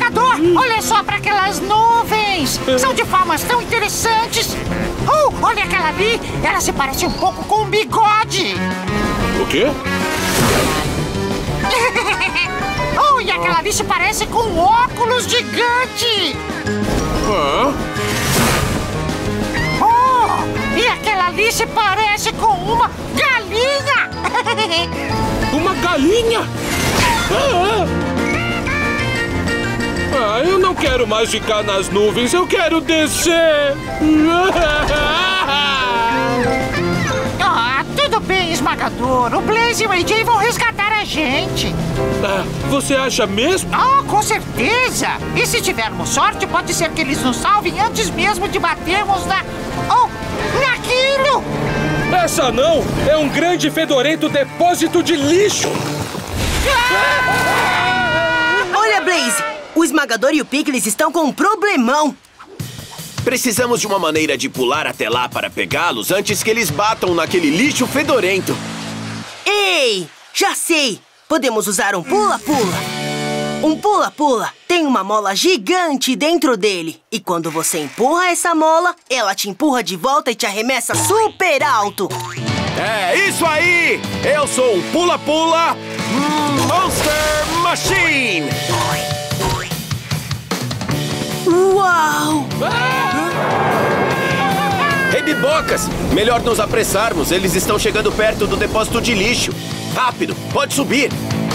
Esmagador, olha só para aquelas nuvens. São de formas tão interessantes. Olha aquela ali. Ela se parece um pouco com um bigode. O quê? E aquela ali se parece com um óculos gigante. E aquela ali se parece com uma galinha. Uma galinha? Eu não quero mais ficar nas nuvens, eu quero descer. Tudo bem, Esmagador. O Blaze e o AJ vão resgatar a gente. Você acha mesmo? Com certeza. E se tivermos sorte, pode ser que eles nos salvem antes mesmo de batermos naquilo. Essa não! É um grande e fedorento depósito de lixo! Olha, Blaze! O Esmagador e o Pickles estão com um problemão. Precisamos de uma maneira de pular até lá para pegá-los antes que eles batam naquele lixo fedorento. Ei! Já sei! Podemos usar um pula-pula. Um pula-pula tem uma mola gigante dentro dele. E quando você empurra essa mola, ela te empurra de volta e te arremessa super alto. É isso aí! Eu sou um pula-pula Monster Machine! Uau! Ei, Bibocas! Melhor nos apressarmos. Eles estão chegando perto do depósito de lixo. Rápido! Pode subir!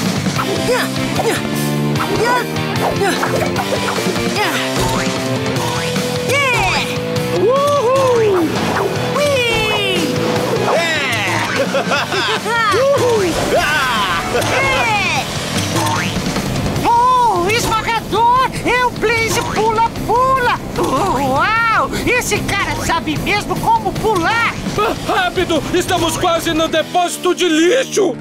Esmagador! É o Blaze pula-pula! Uau! Esse cara sabe mesmo como pular! Rápido! Estamos quase no depósito de lixo!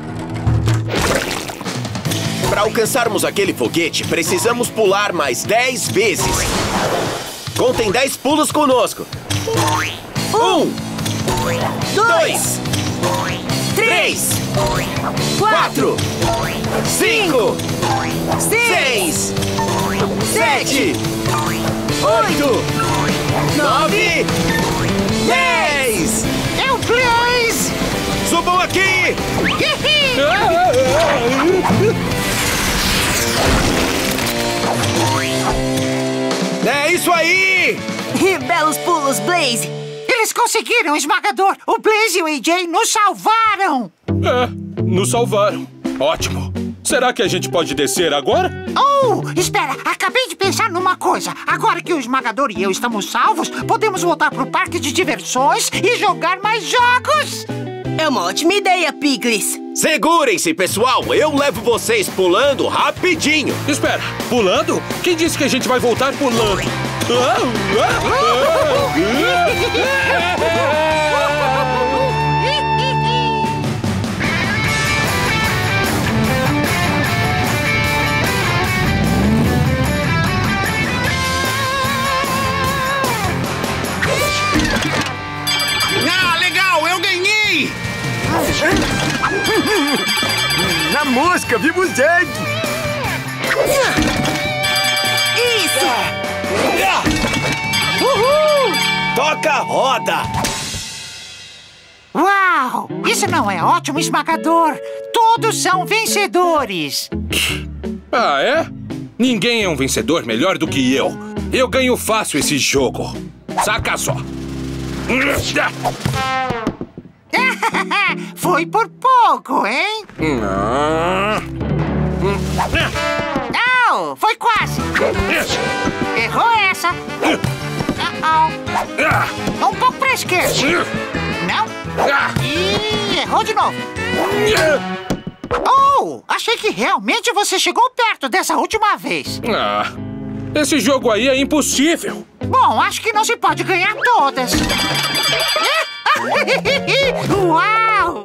Para alcançarmos aquele foguete, precisamos pular mais 10 vezes. Contem 10 pulos conosco. 1, 2, 3, 4, 5, 6, 7, 8, 9, 10! É o Blaze! Subam aqui! É isso aí! Belos pulos, Blaze! Eles conseguiram, Esmagador! O Blaze e o AJ nos salvaram! Nos salvaram. Ótimo. Será que a gente pode descer agora? Espera! Acabei de pensar numa coisa. Agora que o Esmagador e eu estamos salvos, podemos voltar pro parque de diversões e jogar mais jogos! É uma ótima ideia, Pickles! Segurem-se, pessoal! Eu levo vocês pulando rapidinho! Espera, pulando? Quem disse que a gente vai voltar pulando? Legal! Eu ganhei! Na mosca, viva o Jeg! Isso! Uhul! Toca a roda! Uau! Isso não é ótimo, Esmagador! Todos são vencedores! É? Ninguém é um vencedor melhor do que eu. Eu ganho fácil esse jogo. Saca só. Foi por pouco, hein? Foi quase! Errou essa! Um pouco pra esquerda! Não? E errou de novo! Achei que realmente você chegou perto dessa última vez! Esse jogo aí é impossível! Bom, acho que não se pode ganhar todas! Uau!